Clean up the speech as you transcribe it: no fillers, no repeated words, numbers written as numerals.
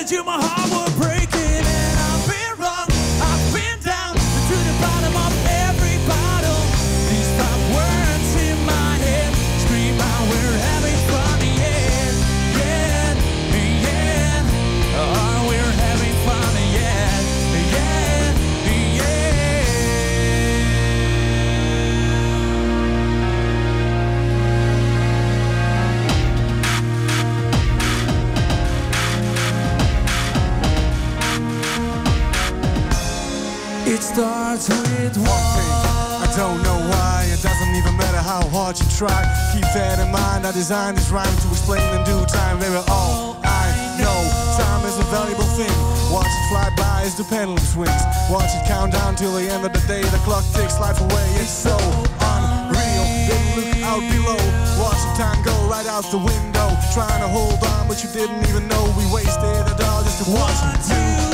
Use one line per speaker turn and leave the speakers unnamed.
wanted you, my heart would break it. And I've been wrong, I've been down to the bottom of every bottle. These five words in my head scream out, we're having fun, yeah, yeah, yeah. Oh, we're having fun, yeah, yeah, yeah. It starts with one thing.
I don't know why. It doesn't even matter how hard you try. Keep that in mind. I designed this rhyme to explain in due time. Baby, all I know, time is a valuable thing. Watch it fly by as the pendulum swings. Watch it count down till the end of the day. The clock takes life away. It's so unreal. Then look out below. Watch the time go right out the window. Trying to hold on, but you didn't even know we wasted it all just to watch you.